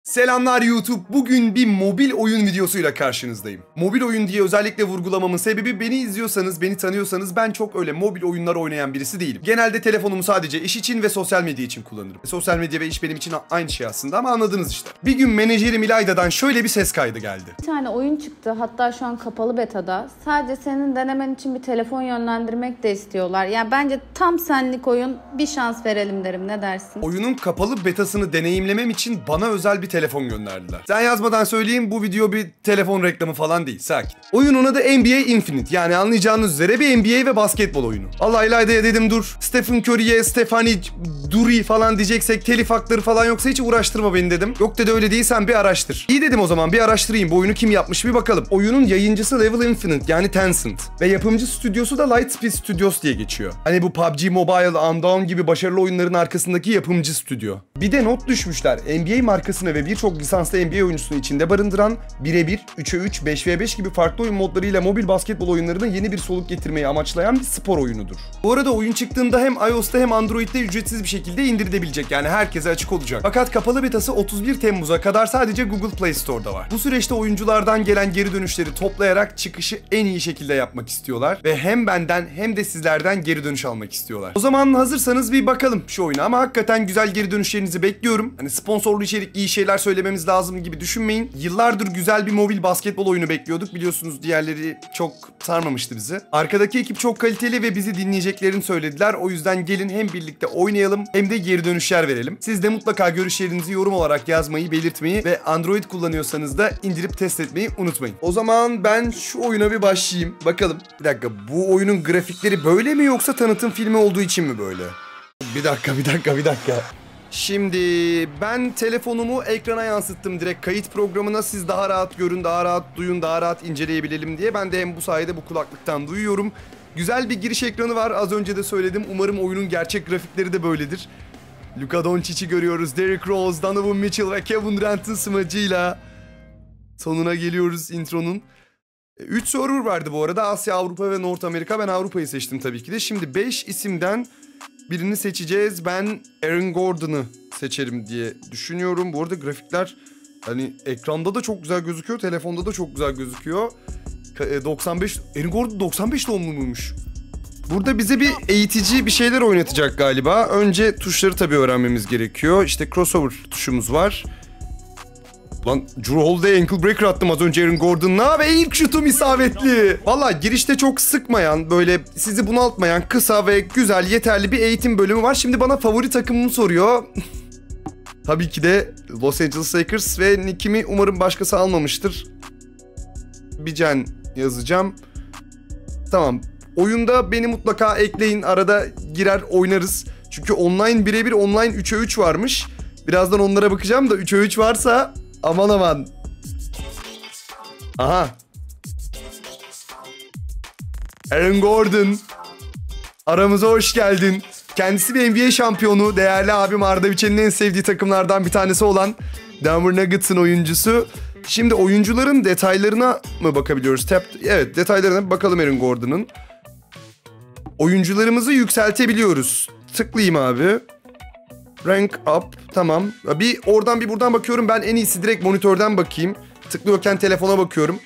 Selamlar YouTube. Bugün bir mobil oyun videosuyla karşınızdayım. Mobil oyun diye özellikle vurgulamamın sebebi beni izliyorsanız, beni tanıyorsanız ben çok öyle mobil oyunlar oynayan birisi değilim. Genelde telefonumu sadece iş için ve sosyal medya için kullanırım. Sosyal medya ve iş benim için aynı şey aslında ama anladınız işte. Bir gün menajerim İlayda'dan şöyle bir ses kaydı geldi. Bir tane oyun çıktı, hatta şu an kapalı betada. Sadece senin denemen için bir telefon yönlendirmek de istiyorlar. Yani bence tam senlik oyun, bir şans verelim derim, ne dersin? Oyunun kapalı betasını deneyimlemem için bana özel bir telefon gönderdiler. Sen yazmadan söyleyeyim, bu video bir telefon reklamı falan değil, sakin. Oyunun adı NBA Infinite, yani anlayacağınız üzere bir NBA ve basketbol oyunu. Allah İlayda'ya dedim dur, Stephen Curry'e, Stephanie Duri falan diyeceksek telif hakları falan yoksa hiç uğraştırma beni dedim. Yok dedi, öyle değil, sen bir araştır. İyi dedim, o zaman bir araştırayım, bu oyunu kim yapmış bir bakalım. Oyunun yayıncısı Level Infinite, yani Tencent. Ve yapımcı stüdyosu da Lightspeed Studios diye geçiyor. Hani bu PUBG Mobile, Undawn gibi başarılı oyunların arkasındaki yapımcı stüdyo. Bir de not düşmüşler, NBA markasını ve birçok lisanslı NBA oyuncusunu içinde barındıran birebir, 3'e 3, 5v5 gibi farklı oyun modlarıyla mobil basketbol oyunlarına yeni bir soluk getirmeyi amaçlayan bir spor oyunudur. Bu arada oyun çıktığında hem iOS'ta hem Android'de ücretsiz bir şekilde indirilebilecek, yani herkese açık olacak. Fakat kapalı betası 31 Temmuz'a kadar sadece Google Play Store'da var. Bu süreçte oyunculardan gelen geri dönüşleri toplayarak çıkışı en iyi şekilde yapmak istiyorlar ve hem benden hem de sizlerden geri dönüş almak istiyorlar. O zaman hazırsanız bir bakalım şu oyuna, ama hakikaten güzel geri dönüşlerinizi bekliyorum. Hani sponsorlu içerik, iyi şeyler söylememiz lazım gibi düşünmeyin. Yıllardır güzel bir mobil basketbol oyunu bekliyorduk. Biliyorsunuz diğerleri çok sarmamıştı bizi. Arkadaki ekip çok kaliteli ve bizi dinleyeceklerini söylediler. O yüzden gelin hem birlikte oynayalım hem de geri dönüşler verelim. Siz de mutlaka görüşlerinizi yorum olarak yazmayı, belirtmeyi ve Android kullanıyorsanız da indirip test etmeyi unutmayın. O zaman ben şu oyuna bir başlayayım. Bakalım. Bir dakika, bu oyunun grafikleri böyle mi yoksa tanıtım filmi olduğu için mi böyle? Bir dakika. Şimdi ben telefonumu ekrana yansıttım direkt kayıt programına. Siz daha rahat görün, daha rahat duyun, daha rahat inceleyebilelim diye. Ben de hem bu sayede bu kulaklıktan duyuyorum. Güzel bir giriş ekranı var. Az önce de söyledim. Umarım oyunun gerçek grafikleri de böyledir. Luka Doncic'i görüyoruz. Derrick Rose, Donovan Mitchell ve Kevin Durant'ın smacıyla sonuna geliyoruz intronun. 3 server vardı bu arada. Asya, Avrupa ve North Amerika. Ben Avrupa'yı seçtim tabii ki de. Şimdi 5 isimden birini seçeceğiz. Ben Aaron Gordon'ı seçerim diye düşünüyorum. Bu arada grafikler hani ekranda da çok güzel gözüküyor. Telefonda da çok güzel gözüküyor. 95, Aaron Gordon 95 doğumlu muymuş? Burada bize bir eğitici bir şeyler oynatacak galiba. Önce tuşları tabii öğrenmemiz gerekiyor. İşte crossover tuşumuz var. Lan Drew Holiday ankle breaker attım az önce Aaron Gordon'la ve ilk şutum isabetli. Valla girişte çok sıkmayan, böyle sizi bunaltmayan, kısa ve güzel, yeterli bir eğitim bölümü var. Şimdi bana favori takımımı soruyor. Tabii ki de Los Angeles Lakers ve nickimi umarım başkası almamıştır. Bijen yazacağım. Tamam. Oyunda beni mutlaka ekleyin. Arada girer oynarız. Çünkü online birebir, online 3'e 3 varmış. Birazdan onlara bakacağım da 3'e 3 varsa aman aman. Aha. Aaron Gordon. Aramıza hoş geldin. Kendisi bir NBA şampiyonu. Değerli abim Arda Biçen'in en sevdiği takımlardan bir tanesi olan Denver Nuggets'ın oyuncusu. Şimdi oyuncuların detaylarına mı bakabiliyoruz? Evet, detaylarına bir bakalım Aaron Gordon'ın. Oyuncularımızı yükseltebiliyoruz. Tıklayayım abi. Rank up. Tamam. Bir oradan bir buradan bakıyorum. Ben en iyisi direkt monitörden bakayım. Tıklıyorken telefona bakıyorum.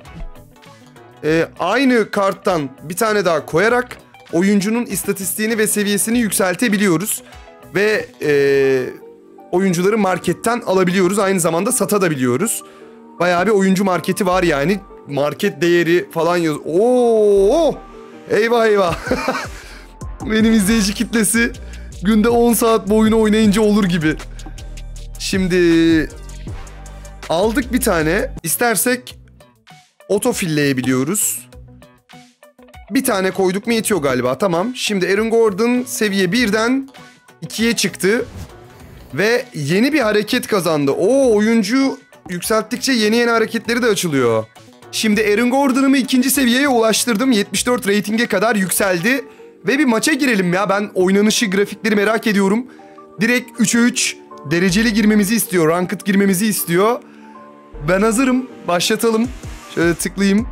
Aynı karttan bir tane daha koyarak oyuncunun istatistiğini ve seviyesini yükseltebiliyoruz. Ve oyuncuları marketten alabiliyoruz. Aynı zamanda satabiliyoruz. Bayağı bir oyuncu marketi var yani. Market değeri falan yaz. Oo! Eyvah. Benim izleyici kitlesi günde 10 saat bu oyunu oynayınca olur gibi. Şimdi aldık bir tane. İstersek otofilleyebiliyoruz. Bir tane koyduk mu yetiyor galiba. Tamam. Şimdi Aaron Gordon seviye 1'den 2'ye çıktı. Ve yeni bir hareket kazandı. Oyuncu yükselttikçe yeni hareketleri de açılıyor. Şimdi Aaron Gordon'ımı 2. seviyeye ulaştırdım. 74 reytinge kadar yükseldi. Ve bir maça girelim ya. Ben oynanışı, grafikleri merak ediyorum. Direkt 3'e 3 dereceli girmemizi istiyor. Ranked girmemizi istiyor. Ben hazırım. Başlatalım. Şöyle tıklayayım.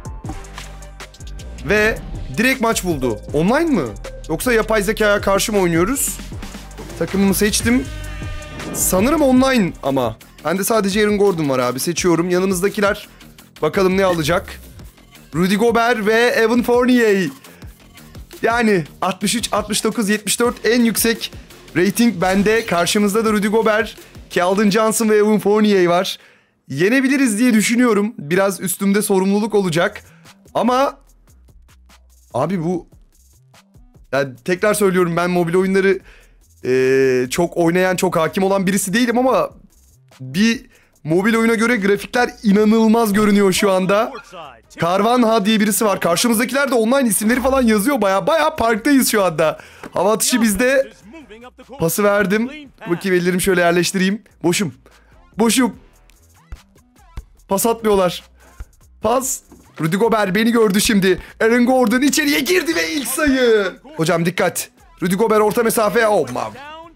Ve direkt maç buldu. Online mı? Yoksa yapay zekaya karşı mı oynuyoruz? Takımımı seçtim. Sanırım online ama. Bende sadece Aaron Gordon var abi. Seçiyorum. Yanımızdakiler bakalım ne alacak. Rudy Gobert ve Evan Fournier. Yani 63, 69, 74 en yüksek rating bende. Karşımızda da Rudy Gobert, Keldon Johnson ve Evan Fournier var. Yenebiliriz diye düşünüyorum. Biraz üstümde sorumluluk olacak. Ama abi bu... Yani tekrar söylüyorum, ben mobil oyunları çok oynayan, çok hakim olan birisi değilim ama bir mobil oyuna göre grafikler inanılmaz görünüyor şu anda. Karvanha diye birisi var. Karşımızdakiler de online isimleri falan yazıyor. Baya parktayız şu anda. Hava atışı bizde. Pası verdim. Bakayım, ellerimi şöyle yerleştireyim. Boşum. Pas atmıyorlar. Pas. Rudy Gobert beni gördü şimdi. Aaron Gordon içeriye girdi ve ilk sayı. Hocam dikkat. Rudy Gobert orta mesafe. Oh man.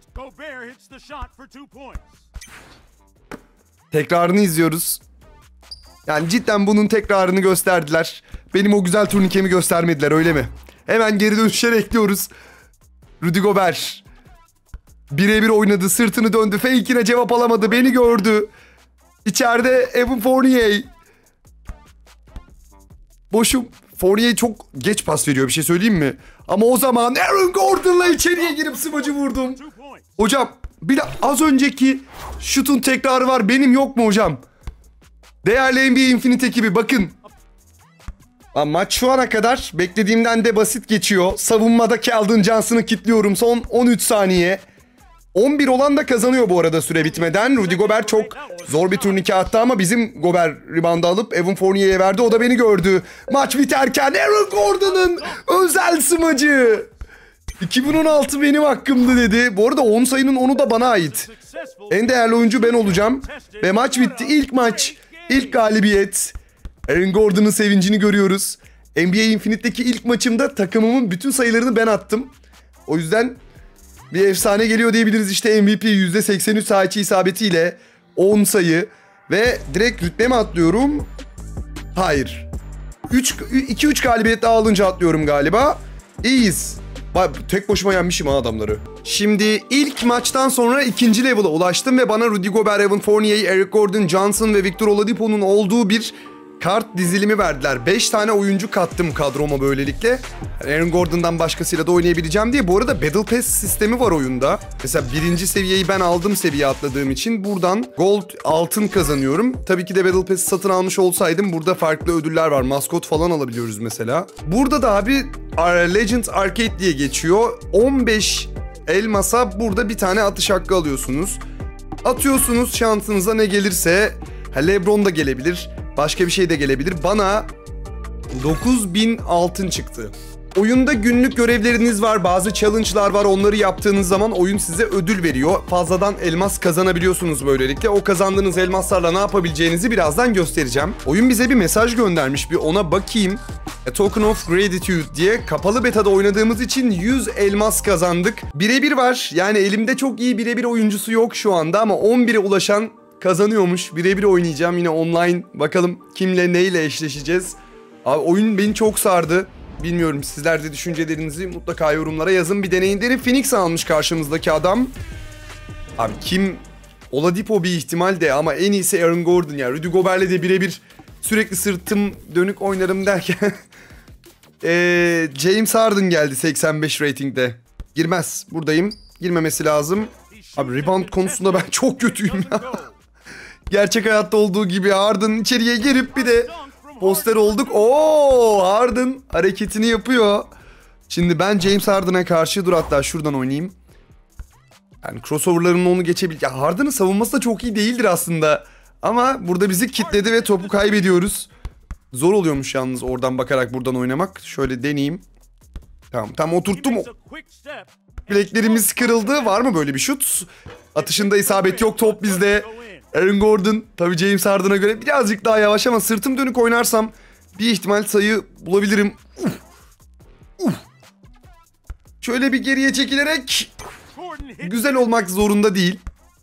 Tekrarını izliyoruz. Yani cidden bunun tekrarını gösterdiler. Benim o güzel turnikemi göstermediler, öyle mi? Hemen geri dönüşler ekliyoruz. Rudy Gobert birebir oynadı, sırtını döndü, fake'ine cevap alamadı, beni gördü. İçeride Evan Fournier. Boşum. Fournier çok geç pas veriyor, bir şey söyleyeyim mi? Ama o zaman Aaron Gordon'la içeriye girip smacı vurdum. Hocam bir de az önceki şutun tekrarı var, benim yok mu hocam? Değerli NBA Infinite ekibi bakın. Maç şu ana kadar beklediğimden de basit geçiyor. Savunmada Keldon Johnson'ı kilitliyorum. Son 13 saniye. 11 olan da kazanıyor bu arada süre bitmeden. Rudy Gobert çok zor bir turnike attı ama bizim Gobert reboundu alıp Evan Fournier'e verdi. O da beni gördü. Maç biterken Aaron Gordon'ın özel smacı. 2016 benim hakkımdı dedi. Bu arada 10 sayının 10'u da bana ait. En değerli oyuncu ben olacağım. Ve maç bitti. İlk maç. İlk galibiyet. Aaron Gordon'ın sevincini görüyoruz. NBA Infinite'deki ilk maçımda takımımın bütün sayılarını ben attım. O yüzden bir efsane geliyor diyebiliriz. İşte MVP %83 saha içi isabetiyle 10 sayı. Ve direkt rütbe mi atlıyorum? Hayır. 2-3 galibiyet daha alınca atlıyorum galiba. İyiyiz. Tek başıma yenmişim ha adamları. Şimdi ilk maçtan sonra ikinci level'a ulaştım ve bana Rudy Gobert, Evan Fournier, Eric Gordon, Johnson ve Victor Oladipo'nun olduğu bir kart dizilimi verdiler. 5 tane oyuncu kattım kadroma böylelikle. Yani Aaron Gordon'dan başkasıyla da oynayabileceğim diye. Bu arada Battle Pass sistemi var oyunda. Mesela birinci seviyeyi ben aldım, seviye atladığım için. Buradan gold, altın kazanıyorum. Tabii ki de Battle Pass'i satın almış olsaydım burada farklı ödüller var. Maskot falan alabiliyoruz mesela. Burada da abi Legends Arcade diye geçiyor. 15 elmasa burada bir tane atış hakkı alıyorsunuz. Atıyorsunuz, şansınıza ne gelirse. LeBron da gelebilir. Başka bir şey de gelebilir. Bana 9000 altın çıktı. Oyunda günlük görevleriniz var. Bazı challenge'lar var. Onları yaptığınız zaman oyun size ödül veriyor. Fazladan elmas kazanabiliyorsunuz böylelikle. O kazandığınız elmaslarla ne yapabileceğinizi birazdan göstereceğim. Oyun bize bir mesaj göndermiş. Bir ona bakayım. A Token of Gratitude diye. Kapalı beta'da oynadığımız için 100 elmas kazandık. Birebir var. Yani elimde çok iyi birebir oyuncusu yok şu anda ama 11'e ulaşan kazanıyormuş. Birebir oynayacağım yine online. Bakalım kimle neyle eşleşeceğiz. Abi oyun beni çok sardı. Bilmiyorum, sizler de düşüncelerinizi mutlaka yorumlara yazın. Bir deneyin derim. Phoenix almış karşımızdaki adam. Abi kim? Oladipo bir ihtimal de ama en iyisi Aaron Gordon ya. Rudy Gobert'le de birebir sürekli sırtım dönük oynarım derken. James Harden geldi 85 ratingde. Girmez. Buradayım. Girmemesi lazım. Abi rebound konusunda ben çok kötüyüm ya. Gerçek hayatta olduğu gibi Harden içeriye girip bir de poster olduk. Oo, Harden hareketini yapıyor. Şimdi ben James Harden'a karşı dur hatta şuradan oynayayım. Yani crossover'larımla onu geçebilir. Ya Harden'ın savunması da çok iyi değildir aslında. Ama burada bizi kitledi ve topu kaybediyoruz. Zor oluyormuş yalnız oradan bakarak buradan oynamak. Şöyle deneyeyim. Tamam, tam oturttum. Bileklerimiz kırıldı. Var mı böyle bir şut? Atışında isabet yok, top bizde. Aaron Gordon tabii James Harden'a göre birazcık daha yavaş ama sırtım dönük oynarsam bir ihtimal sayı bulabilirim. Şöyle bir geriye çekilerek, güzel olmak zorunda değil.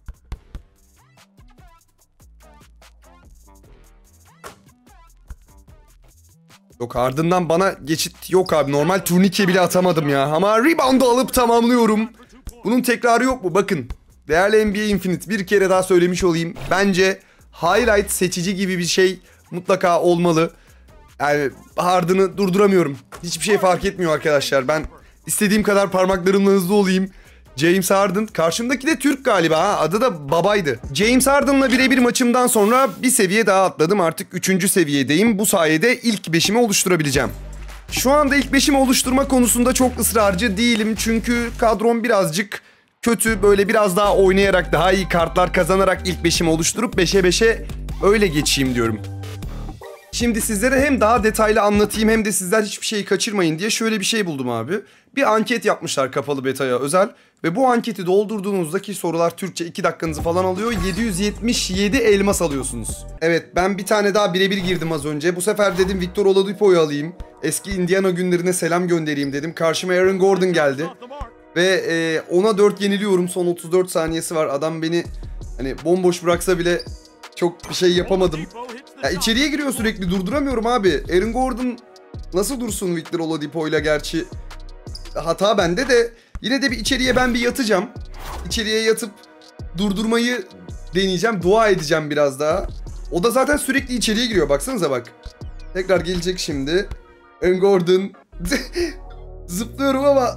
Yok, ardından bana geçit yok abi. Normal turnike bile atamadım ya. Ama rebound'u alıp tamamlıyorum. Bunun tekrarı yok mu? Bakın. Değerli NBA Infinite, bir kere daha söylemiş olayım. Bence highlight seçici gibi bir şey mutlaka olmalı. Yani Harden'ı durduramıyorum. Hiçbir şey fark etmiyor arkadaşlar. Ben istediğim kadar parmaklarımla hızlı olayım. James Harden. Karşımdaki de Türk galiba. Ha? Adı da Baba'ydı. James Harden'la birebir maçımdan sonra bir seviye daha atladım. Artık 3. seviyedeyim. Bu sayede ilk 5'imi oluşturabileceğim. Şu anda ilk 5'imi oluşturma konusunda çok ısrarcı değilim. Çünkü kadrom birazcık kötü. Böyle biraz daha oynayarak, daha iyi kartlar kazanarak ilk 5'imi oluşturup 5'e 5'e öyle geçeyim diyorum. Şimdi sizlere hem daha detaylı anlatayım hem de sizler hiçbir şeyi kaçırmayın diye şöyle bir şey buldum abi. Bir anket yapmışlar kapalı betaya özel. Ve bu anketi doldurduğunuzdaki sorular Türkçe 2 dakikanızı falan alıyor. 777 elmas alıyorsunuz. Evet, ben bir tane daha birebir girdim az önce. Bu sefer dedim Victor Oladipo'yu alayım. Eski Indiana günlerine selam göndereyim dedim. Karşıma Aaron Gordon geldi. Ve ona 4 yeniliyorum. Son 34 saniyesi var. Adam beni hani bomboş bıraksa bile çok bir şey yapamadım. Ya içeriye giriyor sürekli, durduramıyorum abi. Aaron Gordon nasıl dursun Victor Oladipo'yla, gerçi hata bende de. Yine de bir içeriye ben bir yatacağım. İçeriye yatıp durdurmayı deneyeceğim. Dua edeceğim biraz daha. O da zaten sürekli içeriye giriyor. Baksanıza bak. Tekrar gelecek şimdi. Aaron Gordon. Zıplıyorum ama.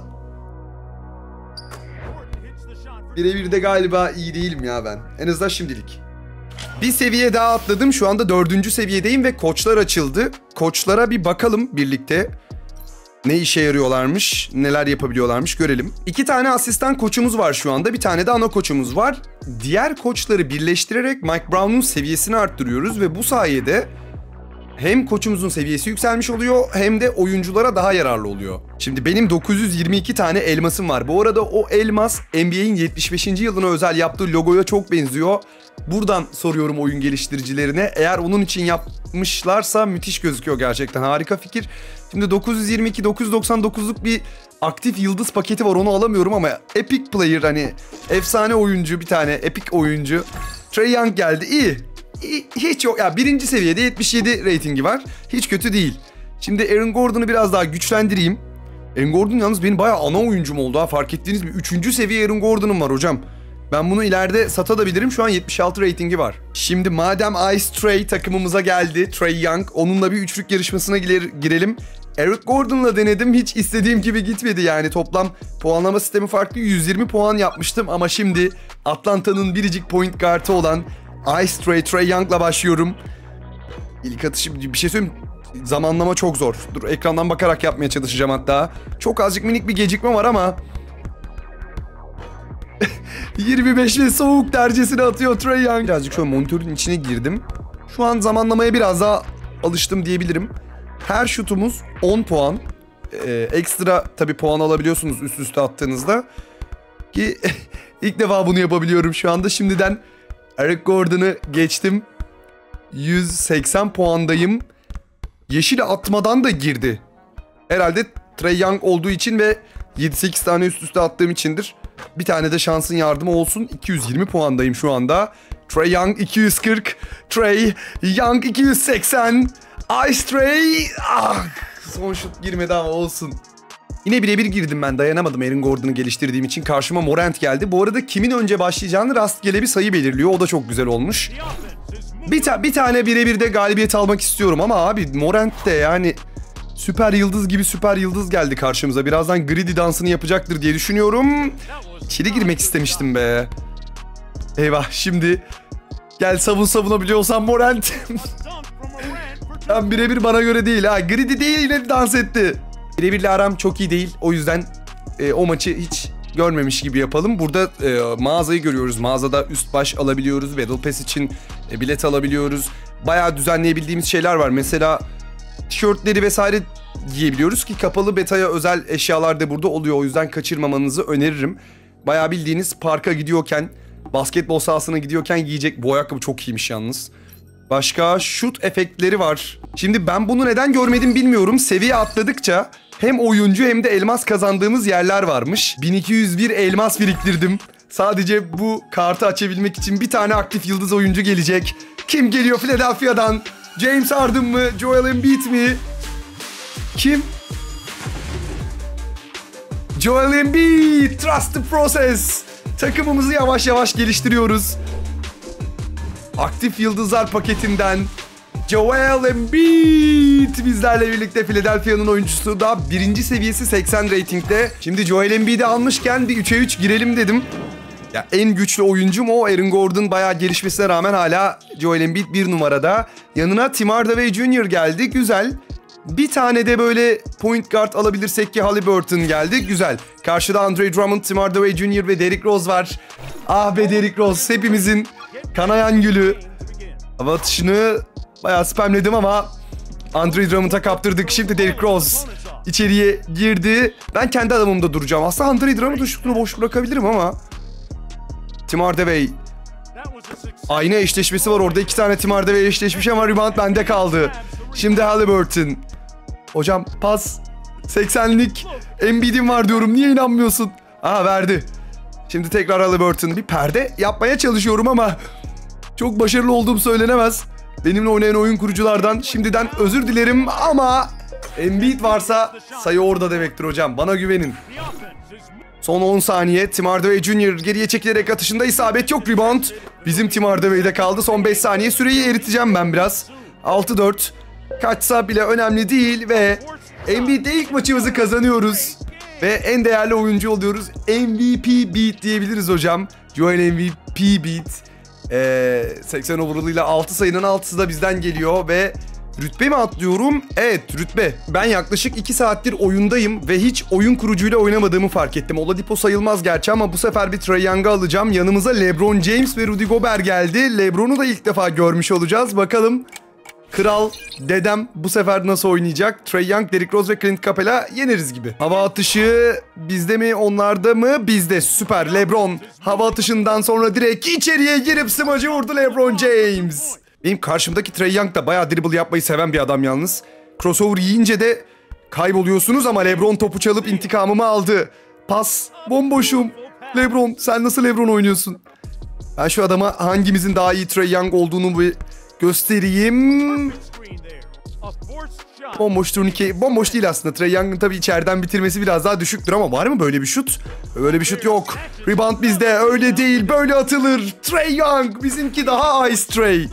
Birebir de galiba iyi değilim ya ben. En azından şimdilik. Bir seviye daha atladım. Şu anda 4. seviyedeyim ve koçlar açıldı. Koçlara bir bakalım birlikte. Ne işe yarıyorlarmış, neler yapabiliyorlarmış görelim. 2 tane asistan koçumuz var şu anda. Bir tane de ana koçumuz var. Diğer koçları birleştirerek Mike Brown'un seviyesini arttırıyoruz ve bu sayede hem koçumuzun seviyesi yükselmiş oluyor hem de oyunculara daha yararlı oluyor. Şimdi benim 922 tane elmasım var. Bu arada o elmas NBA'in 75. yılına özel yaptığı logoya çok benziyor. Buradan soruyorum oyun geliştiricilerine. Eğer onun için yapmışlarsa müthiş gözüküyor gerçekten. Harika fikir. Şimdi 922-999'luk bir aktif yıldız paketi var. Onu alamıyorum ama Epic Player, hani efsane oyuncu, bir tane Epic oyuncu. Trae Young geldi. İyi. Hiç yok. Ya birinci seviyede 77 ratingi var. Hiç kötü değil. Şimdi Aaron Gordon'u biraz daha güçlendireyim. Aaron Gordon yalnız benim bayağı ana oyuncum oldu ha, fark ettiğiniz gibi. 3. seviye Aaron Gordon'um var hocam. Ben bunu ileride satabilirim. Şu an 76 ratingi var. Şimdi madem Ice Trae takımımıza geldi, Trae Young, onunla bir üçlük yarışmasına girelim. Eric Gordon'la denedim. Hiç istediğim gibi gitmedi yani. Toplam puanlama sistemi farklı. 120 puan yapmıştım ama şimdi Atlanta'nın biricik point guard'ı olan Ice Trae Young'la başlıyorum. İlk atışım, bir şey söyleyeyim, zamanlama çok zor. Dur, ekrandan bakarak yapmaya çalışacağım hatta. Çok azıcık minik bir gecikme var ama 25 ve soğuk dercesine atıyor Trae Young. Birazcık şöyle monitörün içine girdim. Şu an zamanlamaya biraz daha alıştım diyebilirim. Her şutumuz 10 puan. Ekstra tabii puan alabiliyorsunuz üst üste attığınızda. Ki ilk defa bunu yapabiliyorum şu anda. Şimdiden Eric Gordon'ı geçtim. 180 puandayım. Yeşile atmadan da girdi. Herhalde Trae Young olduğu için ve 7-8 tane üst üste attığım içindir. Bir tane de şansın yardımı olsun. 220 puandayım şu anda. Trae Young 240. Trae Young 280. Ice Trae. Son şut girmedi ama olsun. Yine birebir girdim ben. Dayanamadım Aaron Gordon'u geliştirdiğim için. Karşıma Morant geldi. Bu arada kimin önce başlayacağını rastgele bir sayı belirliyor. O da çok güzel olmuş. Bir tane birebir de galibiyet almak istiyorum ama abi Morant de yani süper yıldız gibi süper yıldız geldi karşımıza. Birazdan greedy dansını yapacaktır diye düşünüyorum. İçeri girmek istemiştim be. Eyvah, şimdi gel savunabiliyorsan Morant. Tam birebir bana göre değil ha. Greedy değil, yine dans etti. Birebirle aram çok iyi değil. O yüzden o maçı hiç görmemiş gibi yapalım. Burada mağazayı görüyoruz. Mağazada üst baş alabiliyoruz. Battle Pass için bilet alabiliyoruz. Bayağı düzenleyebildiğimiz şeyler var. Mesela tişörtleri vesaire giyebiliyoruz ki kapalı betaya özel eşyalar da burada oluyor. O yüzden kaçırmamanızı öneririm. Bayağı bildiğiniz parka gidiyorken, basketbol sahasına gidiyorken giyecek. Bu ayakkabı çok iyiymiş yalnız. Başka şut efektleri var. Şimdi ben bunu neden görmedim bilmiyorum. Seviye atladıkça hem oyuncu hem de elmas kazandığımız yerler varmış. 1201 elmas biriktirdim. Sadece bu kartı açabilmek için bir tane aktif yıldız oyuncu gelecek. Kim geliyor Philadelphia'dan? James Harden mı? Joel Embiid mi? Kim? Joel Embiid. Trust the process. Takımımızı yavaş yavaş geliştiriyoruz. Aktif Yıldızlar paketinden Joel Embiid bizlerle birlikte. Philadelphia'nın oyuncusu da birinci seviyesi 80 ratingde. Şimdi Joel Embiid'i almışken bir 3'e 3 girelim dedim. Ya en güçlü oyuncum o. Aaron Gordon bayağı gelişmesine rağmen hala Joel Embiid 1 numarada. Yanına Tim Hardaway Jr. geldi. Güzel. Bir tane de böyle point guard alabilirsek ki Haliburton geldi. Güzel. Karşıda Andre Drummond, Tim Hardaway Jr. ve Derrick Rose var. Ah be Derrick Rose. Hepimizin kanayan gülü. Hava atışını bayağı spamledim ama Andre Drummond'a kaptırdık. Şimdi Derrick Rose içeriye girdi. Ben kendi adamımda duracağım. Aslında Andre Drummond'un şutunu boş bırakabilirim ama. Tim Hardaway. Aynı eşleşmesi var orada. 2 tane Tim Hardaway eşleşmiş ama rebound bende kaldı. Şimdi Haliburton. Hocam pas. 80'lik Embiid'im var diyorum. Niye inanmıyorsun? Aha verdi. Şimdi tekrar Haliburton. Bir perde yapmaya çalışıyorum ama çok başarılı olduğum söylenemez. Benimle oynayan oyun kuruculardan şimdiden özür dilerim ama Embiid varsa sayı orada demektir hocam. Bana güvenin. Son 10 saniye. Tim Hardaway Jr. geriye çekilerek atışında isabet yok. Rebound bizim Tim Hardaway'de kaldı. Son 5 saniye. Süreyi eriteceğim ben biraz. 6-4. Kaçsa bile önemli değil ve Embiid'de ilk maçımızı kazanıyoruz. Ve en değerli oyuncu oluyoruz. MVP beat diyebiliriz hocam. Joel MVP beat. 80 overall'ıyla 6 sayının 6'sı da bizden geliyor ve rütbe mi atlıyorum? Evet, rütbe. Ben yaklaşık 2 saattir oyundayım ve hiç oyun kurucuyla oynamadığımı fark ettim. Oladipo sayılmaz gerçi ama bu sefer bir Trae Young'ı alacağım. Yanımıza LeBron James ve Rudy Gobert geldi. LeBron'u da ilk defa görmüş olacağız. Bakalım kral dedem bu sefer nasıl oynayacak? Trae Young, Derrick Rose ve Clint Capela yeneriz gibi. Hava atışı bizde mi onlarda mı? Bizde. Süper. LeBron hava atışından sonra direkt içeriye girip smacı vurdu LeBron James. Benim karşımdaki Trae Young da bayağı dribble yapmayı seven bir adam yalnız. Crossover yiyince de kayboluyorsunuz ama LeBron topu çalıp intikamımı aldı. Pas. Bomboşum. LeBron. Sen nasıl LeBron oynuyorsun? Ben şu adama hangimizin daha iyi Trae Young olduğunu bir göstereyim. Bomboş turnike. Bomboş değil aslında. Trae Young'ın tabii içeriden bitirmesi biraz daha düşüktür ama var mı böyle bir şut? Böyle bir şut yok. Rebound bizde. Öyle değil. Böyle atılır. Trae Young. Bizimki daha ice Trae.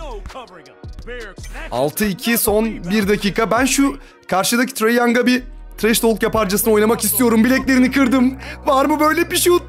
6-2 son 1 dakika. Ben şu karşıdaki Trae Young'a bir trash talk yaparcasına oynamak istiyorum. Bileklerini kırdım. Var mı böyle bir şut?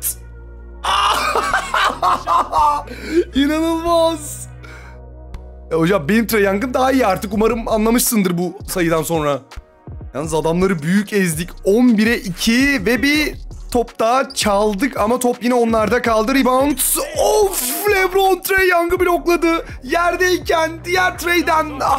İnanılmaz. Hocam benim Trae Young'ım daha iyi artık. Umarım anlamışsındır bu sayıdan sonra. Yalnız adamları büyük ezdik. 11'e 2 ve bir top daha çaldık ama top yine onlarda kaldı. Rebound. Of! LeBron Trae Young'ı blokladı. Yerdeyken diğer Trae'den. Ah!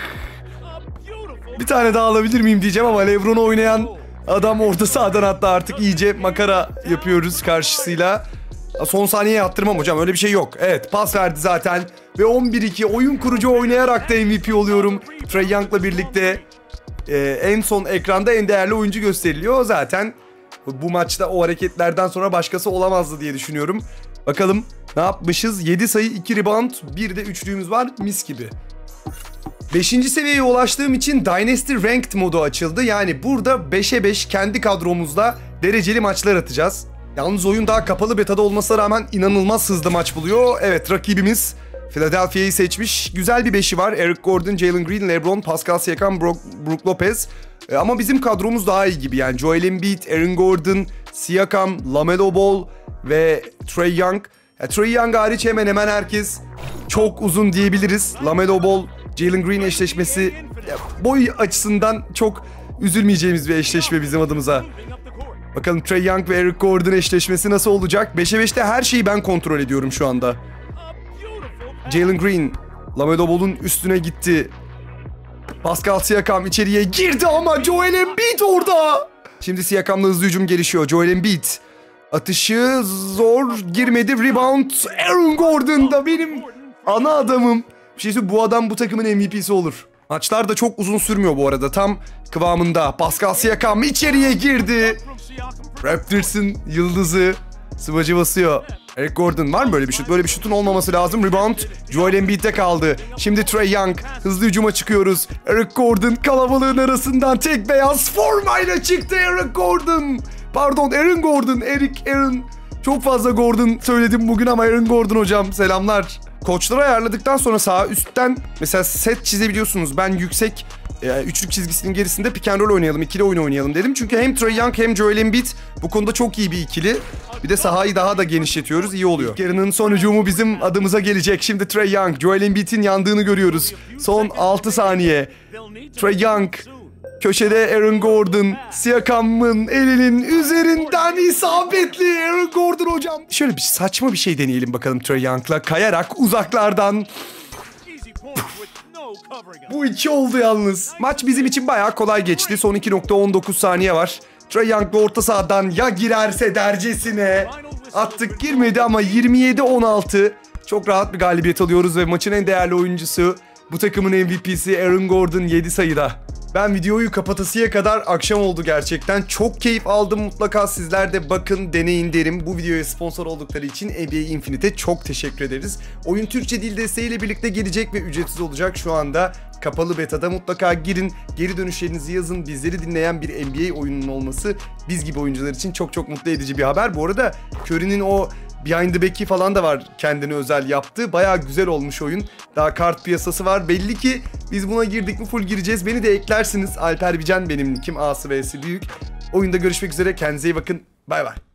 Bir tane daha alabilir miyim diyeceğim ama LeBron'u oynayan adam orta sahadan hatta artık iyice makara yapıyoruz karşısıyla. Son saniyeye attırmam hocam, öyle bir şey yok. Evet, pas verdi zaten ve 11-2 oyun kurucu oynayarak da MVP oluyorum. Trae Young'la birlikte en son ekranda en değerli oyuncu gösteriliyor. Zaten bu maçta o hareketlerden sonra başkası olamazdı diye düşünüyorum. Bakalım ne yapmışız? 7 sayı, 2 rebound, bir de üçlüğümüz var, mis gibi. 5. seviyeye ulaştığım için Dynasty Ranked modu açıldı. Yani burada 5'e 5 kendi kadromuzla dereceli maçlar atacağız. Yalnız oyun daha kapalı betada olmasına rağmen inanılmaz hızlı maç buluyor. Evet, rakibimiz Philadelphia'yı seçmiş. Güzel bir beşi var. Eric Gordon, Jalen Green, LeBron, Pascal Siakam, Brook Lopez. Ama bizim kadromuz daha iyi gibi. Yani Joel Embiid, Aaron Gordon, Siakam, LaMelo Ball ve Trae Young. Trae Young hariç hemen hemen herkes çok uzun diyebiliriz. LaMelo Ball, Jalen Green eşleşmesi boy açısından çok üzülmeyeceğimiz bir eşleşme bizim adımıza. Bakalım Trae Young ve Eric Gordon eşleşmesi nasıl olacak? 5'e 5'te her şeyi ben kontrol ediyorum şu anda. Jalen Green, LaMelo Ball'un üstüne gitti. Pascal Siakam içeriye girdi ama Joel Embiid orada. Şimdi Siakam'la hızlı hücum gelişiyor. Joel Embiid. Atışı zor girmedi. Rebound Aaron Gordon'da, benim ana adamım. Bir şey söyleyeyim, bu adam bu takımın MVP'si olur. Maçlar da çok uzun sürmüyor bu arada. Tam kıvamında. Pascal Siakam içeriye girdi. Raptors'ın yıldızı sıvacı basıyor. Eric Gordon, var mı böyle bir şut? Böyle bir şutun olmaması lazım. Rebound Joel Embiid'de kaldı. Şimdi Trae Young. Hızlı hücuma çıkıyoruz. Eric Gordon kalabalığın arasından tek beyaz formayla çıktı Eric Gordon. Pardon, Aaron Gordon. Aaron Çok fazla Gordon söyledim bugün ama Aaron Gordon hocam selamlar. Koçları ayarladıktan sonra sağ üstten mesela set çizebiliyorsunuz. Ben yüksek üçlük çizgisinin gerisinde pick and roll oynayalım, ikili oyun oynayalım dedim. Çünkü hem Trae Young hem Joel Embiid bu konuda çok iyi bir ikili. Bir de sahayı daha da genişletiyoruz, iyi oluyor. İlk yarının son hücumu bizim adımıza gelecek. Şimdi Trae Young, Joel Embiid'in yandığını görüyoruz. Son 6 saniye. Trae Young, köşede Aaron Gordon, Siakam'ın elinin üzerinden isabetli Aaron Gordon hocam. Şöyle bir saçma bir şey deneyelim bakalım Trae Young'la. Kayarak uzaklardan. Bu 2 oldu yalnız. Maç bizim için bayağı kolay geçti. Son 2.19 saniye var. Trae Young'la orta sahadan ya girerse dercesine attık, girmedi ama 27-16. Çok rahat bir galibiyet alıyoruz ve maçın en değerli oyuncusu, bu takımın MVP'si Aaron Gordon 7 sayıda. Ben videoyu kapatasıya kadar akşam oldu gerçekten. Çok keyif aldım. Mutlaka sizler de bakın, deneyin derim. Bu videoya sponsor oldukları için NBA Infinite'e çok teşekkür ederiz. Oyun Türkçe dil desteğiyle birlikte gelecek ve ücretsiz olacak şu anda. Kapalı beta'da mutlaka girin. Geri dönüşlerinizi yazın. Bizleri dinleyen bir NBA oyununun olması biz gibi oyuncular için çok çok mutlu edici bir haber. Bu arada Curry'nin o Behind the Back'i falan da var kendine özel yaptığı. Bayağı güzel olmuş oyun. Daha kart piyasası var. Belli ki biz buna girdik mi full gireceğiz. Beni de eklersiniz. Alper Bican benim nickim. A'sı V'si büyük. Oyunda görüşmek üzere. Kendinize iyi bakın. Bay bay.